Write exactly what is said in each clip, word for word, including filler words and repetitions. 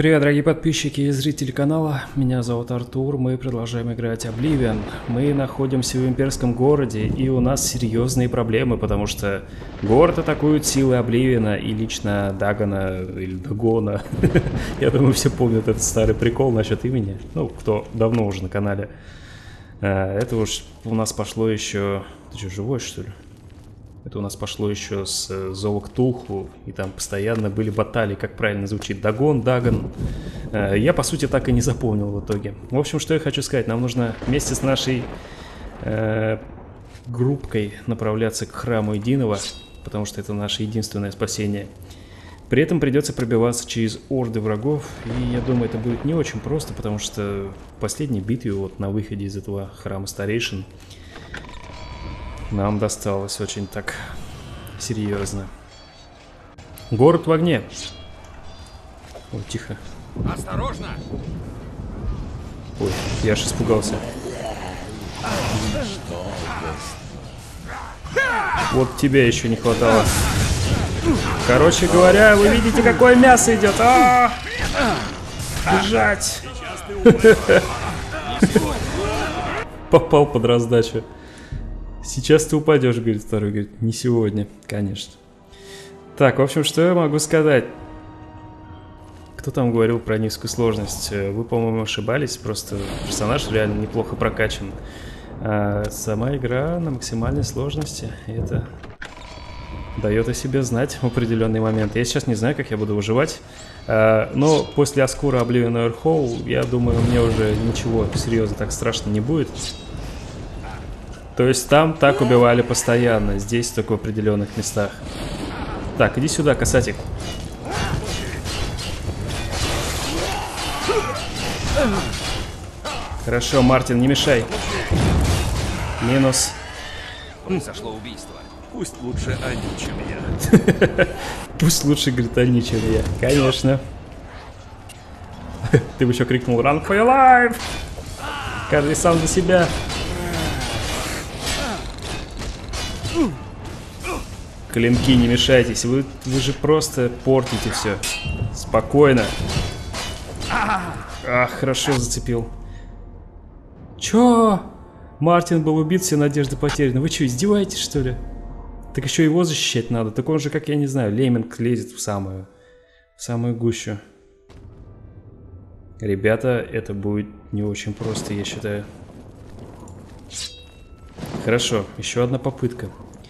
Привет, дорогие подписчики и зрители канала, меня зовут Артур, мы продолжаем играть Oblivion. Мы находимся в имперском городе, и у нас серьезные проблемы, потому что город атакуют силы Обливиона и лично Дагона или Дагона. Я думаю, все помнят этот старый прикол насчет имени, ну, кто давно уже на канале. Это уж у нас пошло еще... Ты что, живой, что ли? Это у нас пошло еще с Зова Ктулху, и там постоянно были баталии, как правильно звучит, Дагон, Дагон. Я, по сути, так и не запомнил в итоге. В общем, что я хочу сказать, нам нужно вместе с нашей э, группкой направляться к храму Единого, потому что это наше единственное спасение. При этом придется пробиваться через орды врагов, и я думаю, это будет не очень просто, потому что в последней битве, вот на выходе из этого храма старейшин, нам досталось очень так серьезно. Город в огне. Ой, тихо. Осторожно! Ой, я аж испугался. Вот тебя еще не хватало. Короче говоря, вы видите, какое мясо идет. А -а -а! Бежать! Попал под раздачу. Сейчас ты упадешь, говорит второй, говорит, не сегодня, конечно. Так, в общем, что я могу сказать? Кто там говорил про низкую сложность? Вы, по-моему, ошибались, просто персонаж реально неплохо прокачан. А сама игра на максимальной сложности, и это дает о себе знать в определенный момент. Я сейчас не знаю, как я буду выживать, а, но после Аскура Oblivion Earthhold, я думаю, мне уже ничего серьезно так страшно не будет. То есть там так убивали постоянно, здесь только в определенных местах. Так, иди сюда, касатик. Хорошо, Мартин, не мешай. Минус. Произошло убийство. Пусть лучше они, чем я. Пусть лучше, говорит, они, чем я. Конечно. Ты бы еще крикнул Run for your life! Каждый сам за себя. Клинки, не мешайтесь, вы, вы же просто портите все. Спокойно. Ах, хорошо зацепил. Чё? Мартин был убит, все надежды потеряны. Вы что, издеваетесь, что ли? Так еще его защищать надо. Так он же, как я не знаю, лемминг лезет в самую, в самую гущу. Ребята, это будет не очень просто, я считаю. Хорошо, еще одна попытка.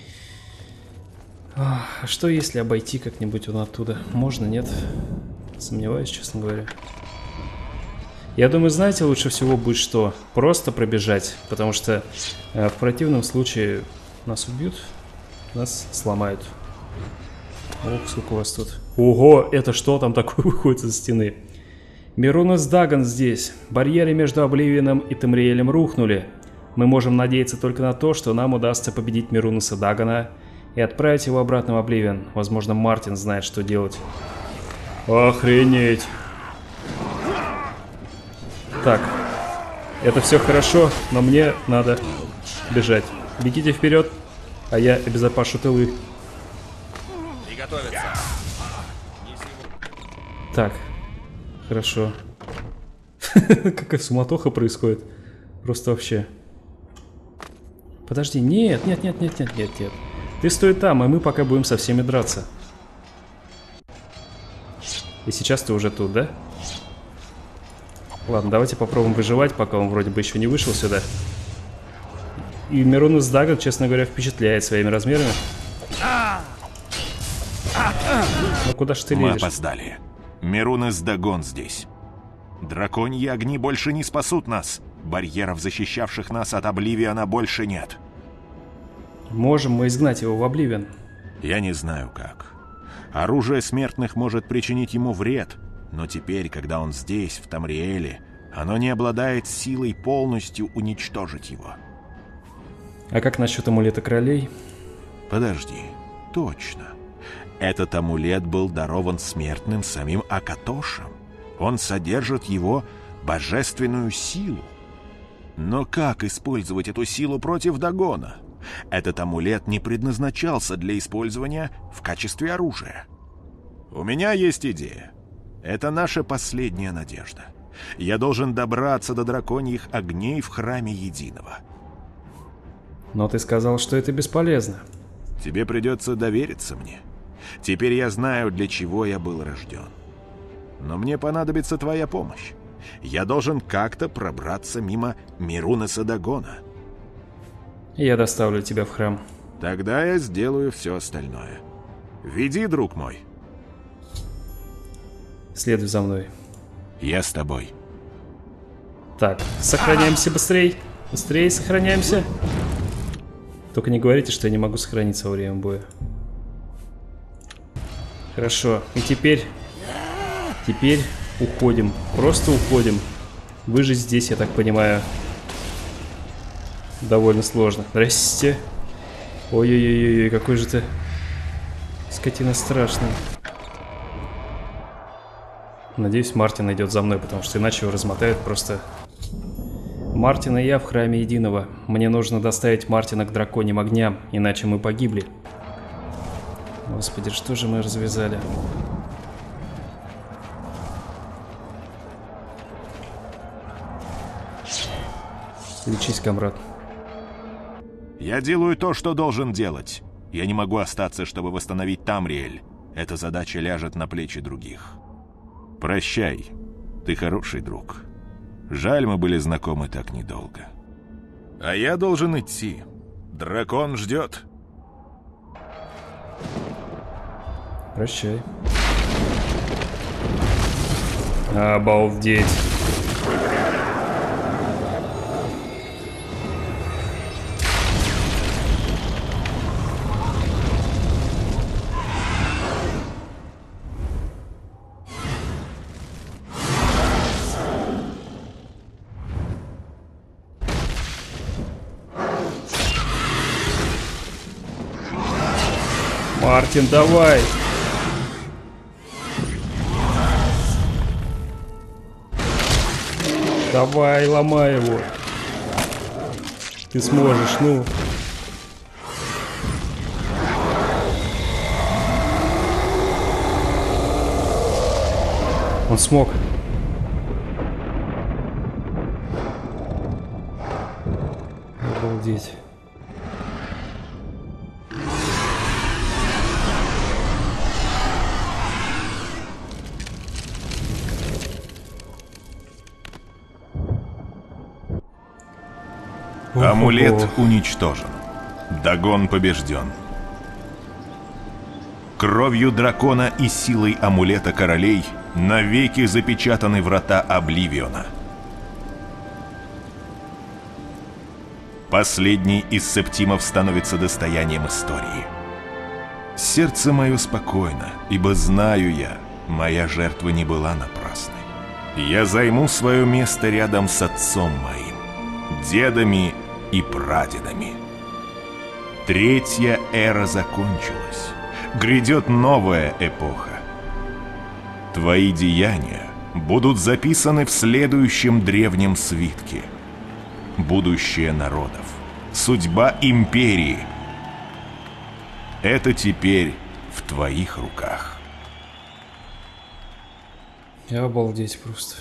А что если обойти как-нибудь он оттуда? Можно, нет? Сомневаюсь, честно говоря. Я думаю, знаете, лучше всего будет что? Просто пробежать, потому что э, в противном случае нас убьют, нас сломают. Ох, сколько у вас тут. Ого, это что там такое выходит из стены? Мирунас Дагон здесь. Барьеры между Обливионом и Тамриэлем рухнули. Мы можем надеяться только на то, что нам удастся победить Мирунаса Дагона и отправить его обратно в Обливион. Возможно, Мартин знает, что делать. Охренеть. Так. Это все хорошо, но мне надо бежать. Бегите вперед, а я обезопашу тылы. Приготовиться. Так. Хорошо. Какая суматоха происходит. Просто вообще. Подожди, нет, нет, нет, нет, нет, нет, нет. Ты стой там, и мы пока будем со всеми драться. И сейчас ты уже тут, да? Ладно, давайте попробуем выживать, пока он вроде бы еще не вышел сюда. И Мирунас Дагон, честно говоря, впечатляет своими размерами. Ну куда ж ты лезешь? Мы опоздали. Мирунас Дагон здесь. Драконьи огни больше не спасут нас. Барьеров, защищавших нас от Обливиона, больше нет. Можем мы изгнать его в Обливион? Я не знаю как. Оружие смертных может причинить ему вред, но теперь, когда он здесь, в Тамриэле, оно не обладает силой полностью уничтожить его. А как насчет амулета королей? Подожди, точно. Этот амулет был дарован смертным самим Акатошем. Он содержит его божественную силу. Но как использовать эту силу против Дагона? Этот амулет не предназначался для использования в качестве оружия. У меня есть идея. Это наша последняя надежда. Я должен добраться до драконьих огней в храме Единого. Но ты сказал, что это бесполезно. Тебе придется довериться мне. Теперь я знаю, для чего я был рожден. Но мне понадобится твоя помощь. Я должен как-то пробраться мимо Мирунаса Дагона. Я доставлю тебя в храм. Тогда я сделаю все остальное. Веди, друг мой. Следуй за мной. Я с тобой. Так, сохраняемся быстрей. Быстрее сохраняемся. Только не говорите, что я не могу сохраниться во время боя. Хорошо. И теперь... Теперь уходим. Просто уходим. Выжить здесь, я так понимаю, довольно сложно. Здрасте. Ой-ой-ой, какой же ты скотина страшный. Надеюсь, Мартин идет за мной, потому что иначе его размотают просто. Мартин и я в храме Единого. Мне нужно доставить Мартина к драконьим огням, иначе мы погибли. Господи, что же мы развязали? Лечись, комрад. Я делаю то, что должен делать. Я не могу остаться, чтобы восстановить Тамриэль. Эта задача ляжет на плечи других. Прощай, ты хороший друг. Жаль, мы были знакомы так недолго. А я должен идти. Дракон ждет. Прощай. Обалдеть. Мартин, давай! Давай, ломай его. Ты сможешь, ну. Он смог. Обалдеть. Амулет уничтожен. Дагон побежден. Кровью дракона и силой амулета королей навеки запечатаны врата Обливиона. Последний из септимов становится достоянием истории. Сердце мое спокойно, ибо знаю я, моя жертва не была напрасной. Я займу свое место рядом с отцом моим, дедами и прадедами. Третья эра закончилась. Грядет новая эпоха. Твои деяния будут записаны в следующем древнем свитке. Будущее народов, судьба империи. Это теперь в твоих руках. Я обалдеть просто.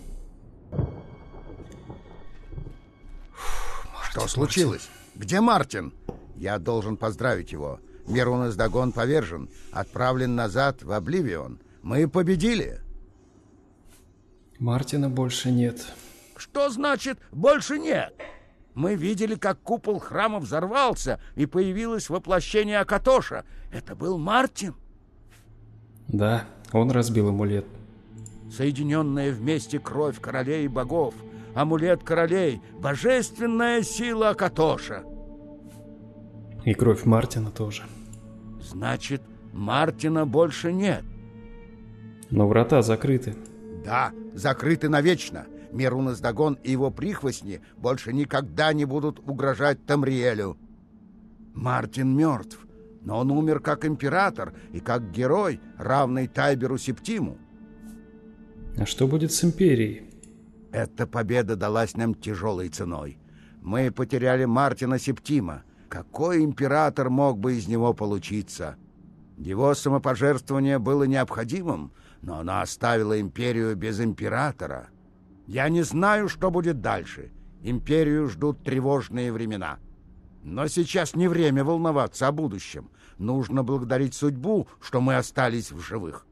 Что случилось? Где Мартин? Я должен поздравить его. Мирунас Дагон повержен, отправлен назад в Обливион. Мы победили. Мартина больше нет. Что значит «больше нет»? Мы видели, как купол храма взорвался, и появилось воплощение Акатоша. Это был Мартин. Да, он разбил амулет. Соединенная вместе кровь королей и богов, амулет королей, божественная сила Акатоша. И кровь Мартина тоже. Значит, Мартина больше нет. Но врата закрыты. Да, закрыты навечно. Мирунас Дагон и его прихвостни больше никогда не будут угрожать Тамриэлю. Мартин мертв, но он умер как император и как герой, равный Тайберу Септиму. А что будет с империей? Эта победа далась нам тяжелой ценой. Мы потеряли Мартина Септима. Какой император мог бы из него получиться? Его самопожертвование было необходимым, но она оставила империю без императора. Я не знаю, что будет дальше. Империю ждут тревожные времена. Но сейчас не время волноваться о будущем. Нужно благодарить судьбу, что мы остались в живых.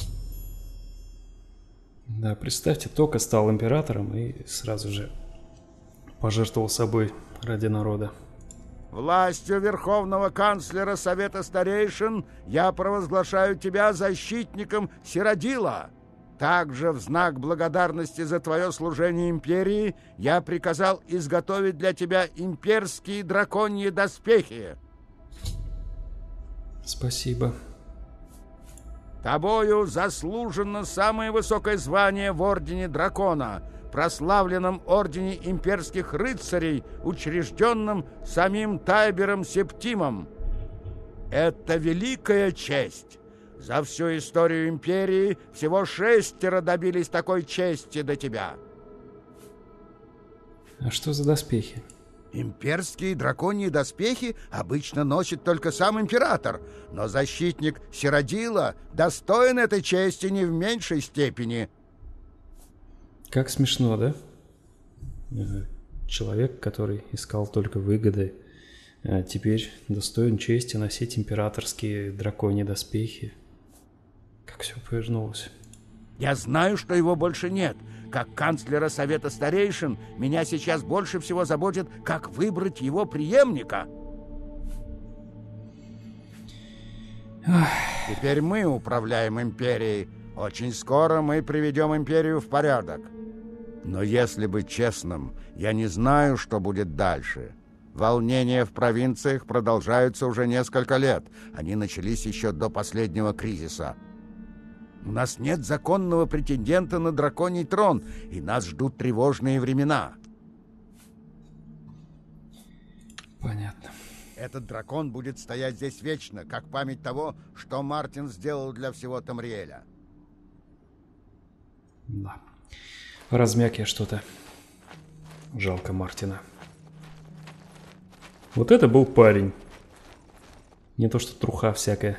Да, представьте, Тока стал императором и сразу же пожертвовал собой ради народа. Властью Верховного Канцлера Совета Старейшин я провозглашаю тебя защитником Сиродила. Также в знак благодарности за твое служение империи я приказал изготовить для тебя имперские драконьи доспехи. Спасибо. Тобою заслужено самое высокое звание в Ордене Дракона, прославленном Ордене Имперских Рыцарей, учрежденном самим Тайбером Септимом. Это великая честь. За всю историю Империи всего шестеро добились такой чести до тебя. А что за доспехи? Имперские драконьи доспехи обычно носит только сам император, но защитник Сиродила достоин этой чести не в меньшей степени. Как смешно, да? Человек, который искал только выгоды, теперь достоин чести носить императорские драконьи доспехи. Как все повернулось. Я знаю, что его больше нет. Как канцлера Совета Старейшин, меня сейчас больше всего заботит, как выбрать его преемника. Ах. Теперь мы управляем империей. Очень скоро мы приведем империю в порядок. Но если быть честным, я не знаю, что будет дальше. Волнения в провинциях продолжаются уже несколько лет. Они начались еще до последнего кризиса. У нас нет законного претендента на драконий трон, и нас ждут тревожные времена. Понятно. Этот дракон будет стоять здесь вечно, как память того, что Мартин сделал для всего Тамриэля. Да. Размяк я что-то. Жалко Мартина. Вот это был парень. Не то что труха всякая.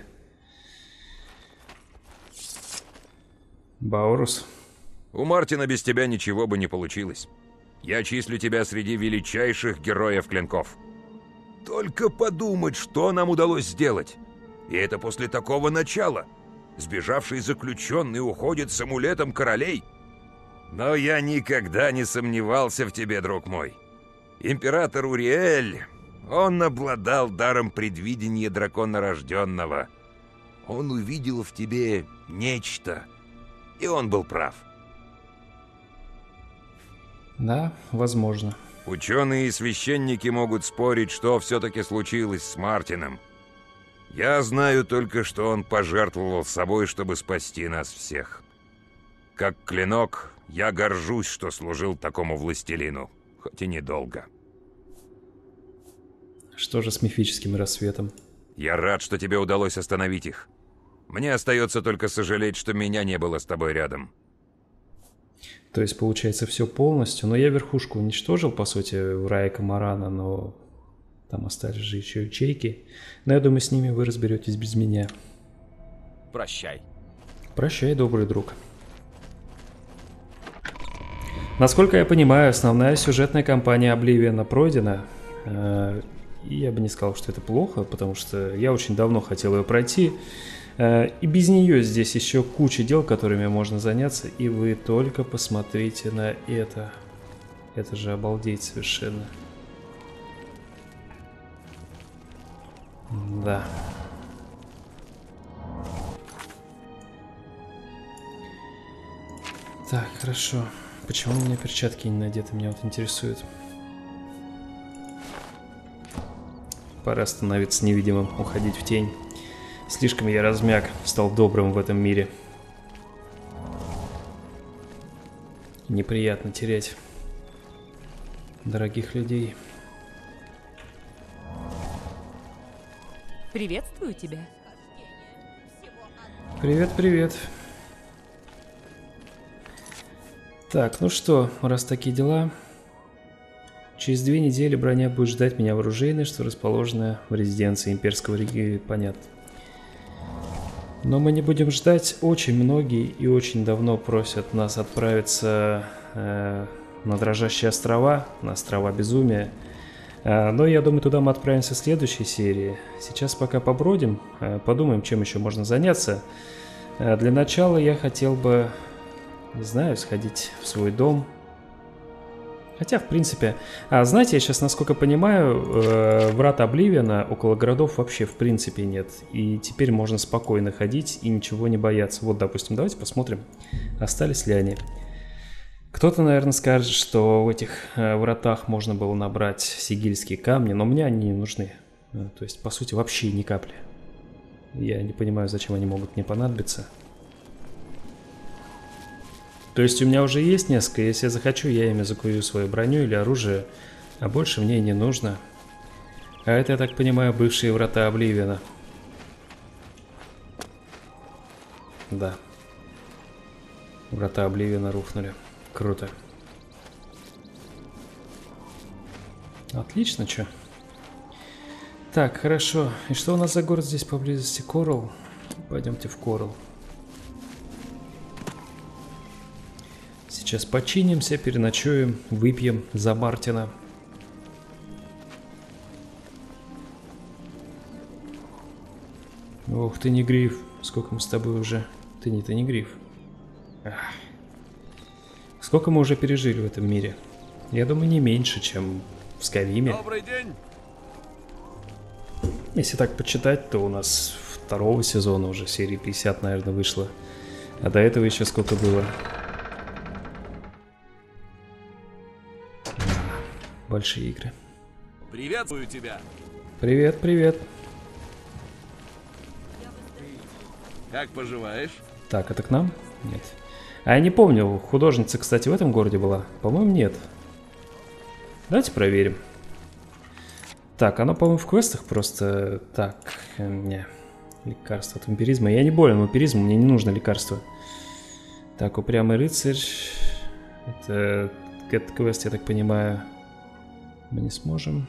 Баурус. У Мартина без тебя ничего бы не получилось. Я числю тебя среди величайших героев клинков. Только подумать, что нам удалось сделать. И это после такого начала. Сбежавший заключенный уходит с амулетом королей. Но я никогда не сомневался в тебе, друг мой. Император Уриэль, он обладал даром предвидения драконорожденного. Он увидел в тебе нечто. И он был прав. Да, возможно. Ученые и священники могут спорить, что все-таки случилось с Мартином. Я знаю только, что он пожертвовал собой, чтобы спасти нас всех. Как клинок, я горжусь, что служил такому властелину, хоть и недолго. Что же с мифическим рассветом? Я рад, что тебе удалось остановить их. Мне остается только сожалеть, что меня не было с тобой рядом. То есть, получается, все полностью. Но я верхушку уничтожил, по сути, в Райка Марана, но там остались же еще ячейки. Но я думаю, с ними вы разберетесь без меня. Прощай. Прощай, добрый друг. Насколько я понимаю, основная сюжетная кампания Обливиона пройдена. И я бы не сказал, что это плохо, потому что я очень давно хотел ее пройти. И без нее здесь еще куча дел, которыми можно заняться. И вы только посмотрите на это. Это же обалдеть совершенно. Да. Так, хорошо. Почему у меня перчатки не надеты? Меня вот интересует. Пора становиться невидимым, уходить в тень. Слишком я размяк, стал добрым в этом мире. Неприятно терять дорогих людей. Приветствую тебя. Привет, привет. Так, ну что, раз такие дела, через две недели броня будет ждать меня в оружейной, что расположена в резиденции имперского региона. Понятно. Но мы не будем ждать. Очень многие и очень давно просят нас отправиться э, на Дрожащие острова, на острова Безумия. Э, но я думаю, туда мы отправимся в следующей серии. Сейчас пока побродим, э, подумаем, чем еще можно заняться. Э, для начала я хотел бы, не знаю, сходить в свой дом. Хотя, в принципе... А, знаете, я сейчас, насколько понимаю, э, врат Обливиона около городов вообще в принципе нет. И теперь можно спокойно ходить и ничего не бояться. Вот, допустим, давайте посмотрим, остались ли они. Кто-то, наверное, скажет, что в этих э, вратах можно было набрать сигильские камни, но мне они не нужны. Э, то есть, по сути, вообще ни капли. Я не понимаю, зачем они могут мне понадобиться. То есть у меня уже есть несколько, если я захочу, я ими закую свою броню или оружие, а больше мне не нужно. А это, я так понимаю, бывшие врата Обливиона. Да. Врата Обливиона рухнули. Круто. Отлично, чё? Так, хорошо. И что у нас за город здесь поблизости? Коралл? Пойдемте в Коралл. Сейчас починимся, переночуем, выпьем за Мартина. Ох, ты не гриф. Сколько мы с тобой уже... Ты не, ты не гриф. Ах. Сколько мы уже пережили в этом мире? Я думаю, не меньше, чем в Скайриме. Добрый день! Если так почитать, то у нас второго сезона уже серии пятьдесят, наверное, вышло. А до этого еще сколько было? Большие игры. Приветствую тебя! Привет, привет. Как поживаешь? Так, это к нам? Нет. А я не помню, художница, кстати, в этом городе была? По-моему, нет. Давайте проверим. Так, оно, по-моему, в квестах просто... Так, не. Лекарство от вампиризма. Я не болен вампиризмом, мне не нужно лекарство. Так, упрямый рыцарь. Это... Этот квест, я так понимаю... Мы не сможем.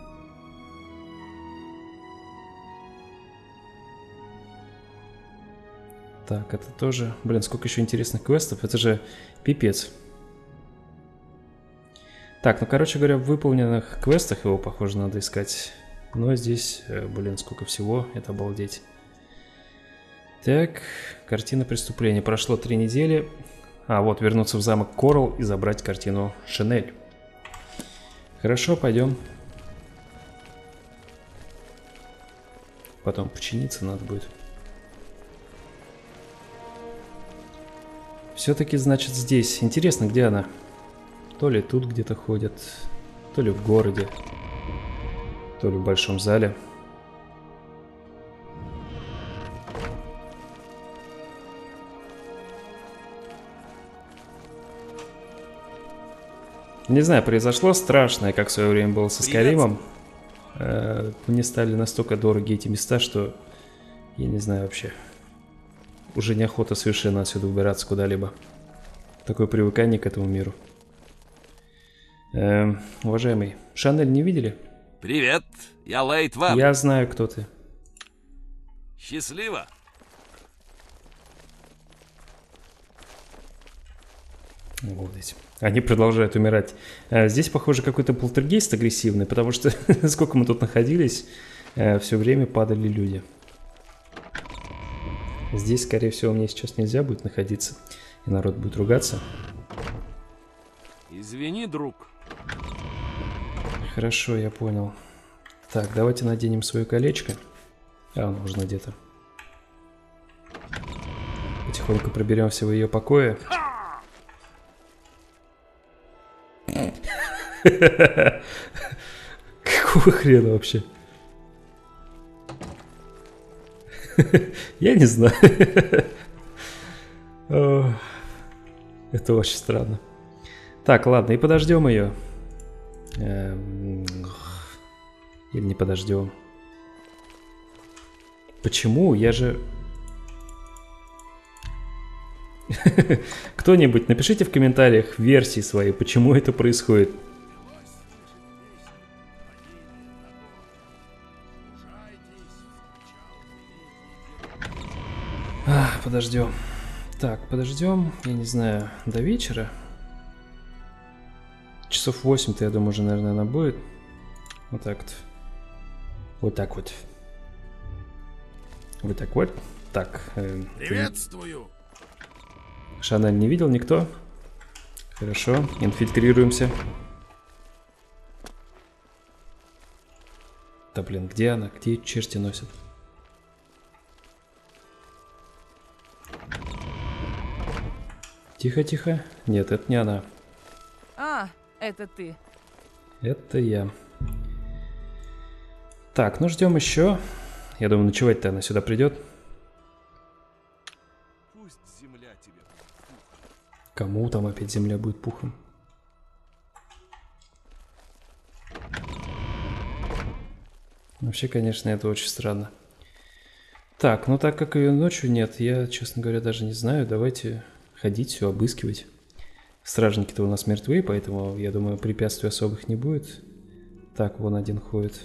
Так, это тоже... Блин, сколько еще интересных квестов. Это же пипец. Так, ну, короче говоря, в выполненных квестах его, похоже, надо искать. Но здесь, блин, сколько всего. Это обалдеть. Так, картина преступления. Прошло три недели. А, вот, вернуться в замок Коралл и забрать картину Шинель. Хорошо, пойдем. Потом починиться надо будет. Все-таки, значит, здесь. Интересно, где она? То ли тут где-то ходит, то ли в городе, то ли в большом зале. Не знаю, произошло страшное, как в свое время было со Скайримом. Э, мне стали настолько дороги эти места, что я не знаю вообще. Уже неохота совершенно отсюда убираться куда-либо. Такое привыкание к этому миру. Э, уважаемый, Шанель не видели? Привет, я Лейт Веб. Я знаю, кто ты. Счастливо. Вот эти. Они продолжают умирать. А здесь, похоже, какой-то полтергейст агрессивный, потому что сколько мы тут находились, все время падали люди. Здесь, скорее всего, мне сейчас нельзя будет находиться, и народ будет ругаться. Извини, друг. Хорошо, я понял. Так, давайте наденем свое колечко. А, оно уже надето. Потихоньку проберемся в ее покое. Какого хрена вообще? Я не знаю. Это очень странно. Так, ладно, и подождем ее. Или не подождем. Почему? Я же... Кто-нибудь, напишите в комментариях версии свои, почему это происходит. А, подождем. Так, подождем, я не знаю, до вечера. Часов восемь-то, я думаю, уже, наверное, она будет. Вот так вот. Вот так вот. Вот так вот. Так. Э, Приветствую. ты... Шанель не видел никто? Хорошо, инфильтрируемся. Да блин, где она? Где черти носят? Тихо, тихо. Нет, это не она. А, это ты. Это я. Так, ну ждем еще. Я думаю, ночевать-то она сюда придет. Пусть земля тебе. Кому там опять земля будет пухом? Вообще, конечно, это очень странно. Так, ну так как ее ночью нет, я, честно говоря, даже не знаю. Давайте ходить, все обыскивать. Стражники-то у нас мертвы, поэтому, я думаю, препятствий особых не будет. Так, вон один ходит.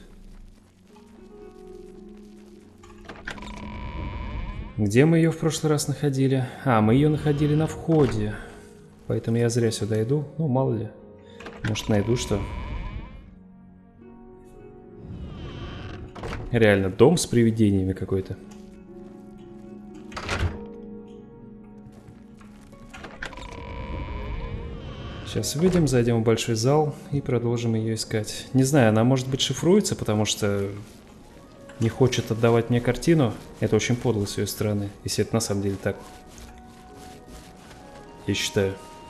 Где мы ее в прошлый раз находили? А, мы ее находили на входе. Поэтому я зря сюда иду. Ну, мало ли. Может, найду что. Реально, дом с привидениями какой-то. Сейчас выйдем, зайдем в большой зал и продолжим ее искать. Не знаю, она может быть шифруется, потому что не хочет отдавать мне картину. Это очень подло с ее стороны, если это на самом деле так. Я считаю.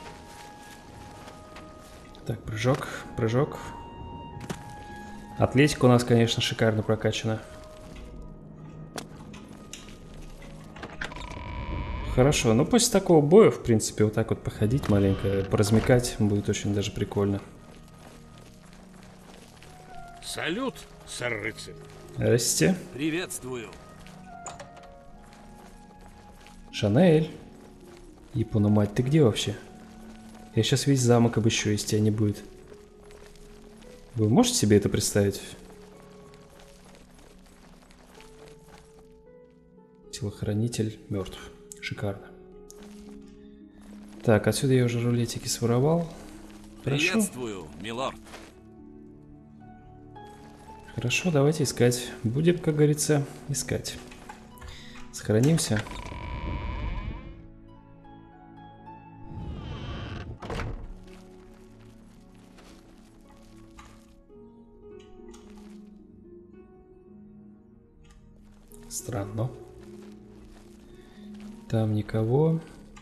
Так, прыжок, прыжок. Атлетика у нас, конечно, шикарно прокачана. Хорошо, ну после такого боя, в принципе, вот так вот походить маленько, поразмекать будет очень даже прикольно. Салют, сэр-рыцарь. Здрасте. Приветствую. Шанель. Япона мать, ты где вообще? Я сейчас весь замок обыщу, если тебя не будет. Вы можете себе это представить? Телохранитель мертв. Шикарно. Так, отсюда я уже рулетики своровал. Хорошо. Приветствую, милорд. Хорошо, давайте искать. Будем, как говорится, искать. Сохранимся. Странно. Там никого.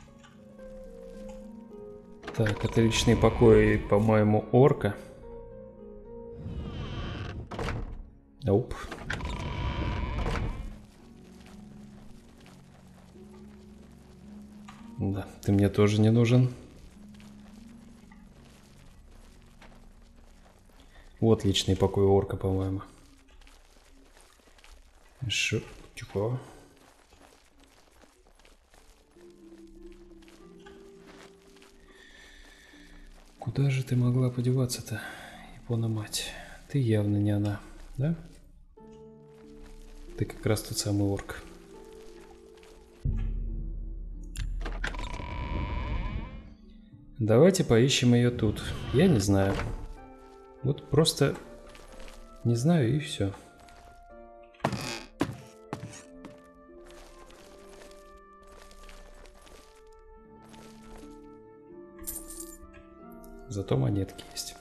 Так, это личные покои, по-моему, орка. Оп. Да, ты мне тоже не нужен. Вот личный покой орка, по-моему. Шо? Тихо. Куда же ты могла подеваться-то, Япона мать? Ты явно не она, да? Ты как раз тот самый орк. Давайте поищем ее тут. Я не знаю. Вот просто не знаю и все. Зато монетки есть.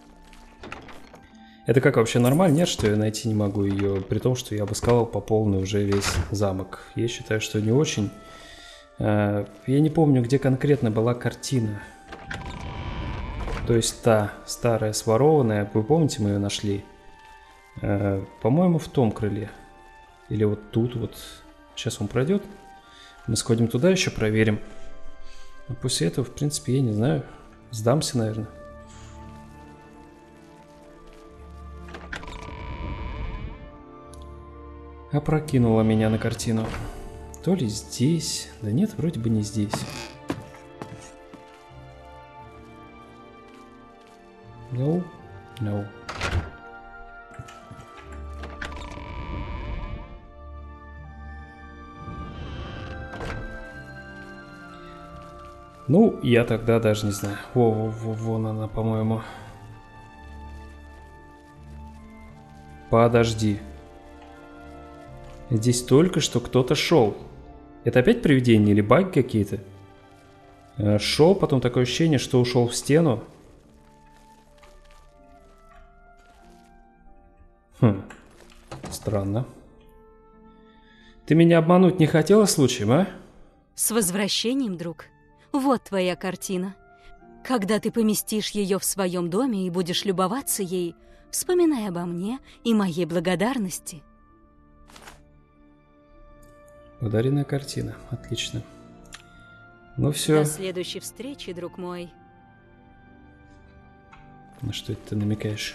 Это как вообще нормально? Нет, что я найти не могу ее, при том, что я обыскал по полной уже весь замок. Я считаю, что не очень. Я не помню, где конкретно была картина. То есть та старая сворованная, вы помните, мы ее нашли? По-моему, в том крыле. Или вот тут вот. Сейчас он пройдет. Мы сходим туда еще, проверим. А после этого, в принципе, я не знаю. Сдамся, наверное. Опрокинула меня на картину. То ли здесь. Да нет, вроде бы не здесь. No, no. Ну, я тогда даже не знаю. Во, во, во, вон она, по-моему. Подожди. Здесь только что кто-то шел. Это опять привидение или баги какие-то? Э, шел, потом такое ощущение, что ушел в стену. Хм. Странно. Ты меня обмануть не хотела случаем, а? С возвращением, друг. Вот твоя картина. Когда ты поместишь ее в своем доме и будешь любоваться ей, вспоминай обо мне и моей благодарности. Подаренная картина. Отлично. Ну все. До следующей встречи, друг мой. На что это ты намекаешь?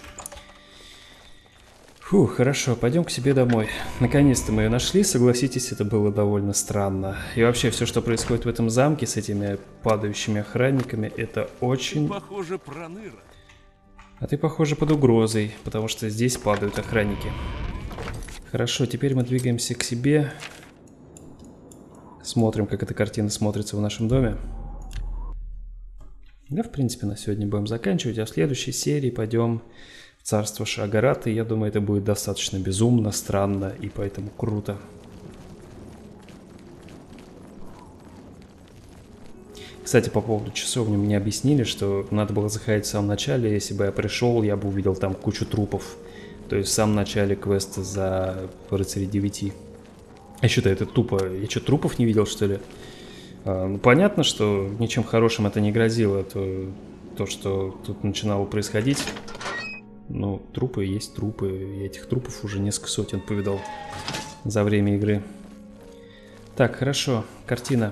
Фу, хорошо, пойдем к себе домой. Наконец-то мы ее нашли, согласитесь, это было довольно странно. И вообще, все, что происходит в этом замке с этими падающими охранниками, это очень... Похоже, проныра. А ты, похоже, под угрозой, потому что здесь падают охранники. Хорошо, теперь мы двигаемся к себе. Смотрим, как эта картина смотрится в нашем доме. Да, в принципе, на сегодня будем заканчивать, а в следующей серии пойдем... Царство Шаагарата, я думаю, это будет достаточно безумно, странно и поэтому круто. Кстати, по поводу часовни мне объяснили, что надо было заходить в самом начале. Если бы я пришел, я бы увидел там кучу трупов. То есть в самом начале квеста за рыцарей девяти. А что-то это тупо. Я что, трупов не видел, что ли? А, ну, понятно, что ничем хорошим это не грозило. То, то что тут начинало происходить... Ну, трупы есть трупы. Я этих трупов уже несколько сотен повидал за время игры. Так, хорошо. Картина.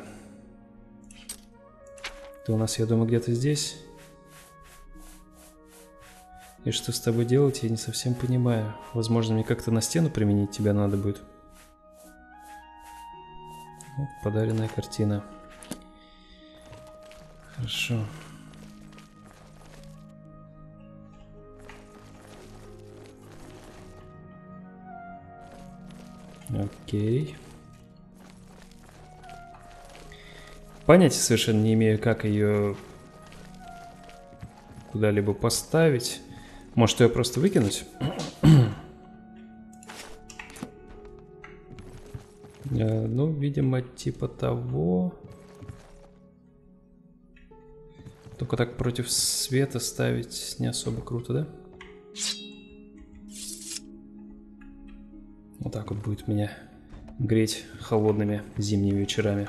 Ты у нас, я думаю, где-то здесь. И что с тобой делать, я не совсем понимаю. Возможно, мне как-то на стену применить тебя надо будет. Вот, подаренная картина. Хорошо. Окей. Понятия совершенно не имею, как ее куда-либо поставить. Может, ее просто выкинуть? Ну, видимо, типа того. Только так против света ставить не особо круто, да? Вот так вот будет меня греть холодными зимними вечерами.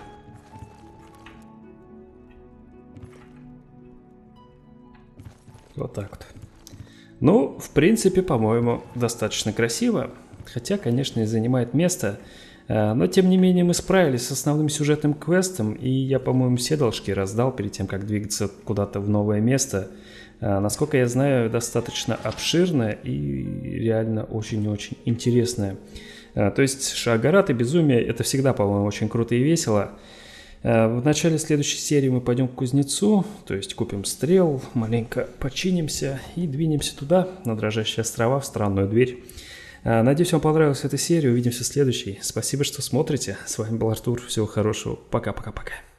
Вот так вот. Ну, в принципе, по-моему, достаточно красиво. Хотя, конечно, и занимает место. Но, тем не менее, мы справились с основным сюжетным квестом. И я, по-моему, все должки раздал перед тем, как двигаться куда-то в новое место. Насколько я знаю, достаточно обширная и реально очень и очень интересная. То есть Шаагарат и Безумие — это всегда, по-моему, очень круто и весело. В начале следующей серии мы пойдем к кузнецу, то есть купим стрел, маленько починимся и двинемся туда, на дрожащие острова, в странную дверь. Надеюсь, вам понравилась эта серия, увидимся в следующей. Спасибо, что смотрите. С вами был Артур, всего хорошего, пока-пока-пока.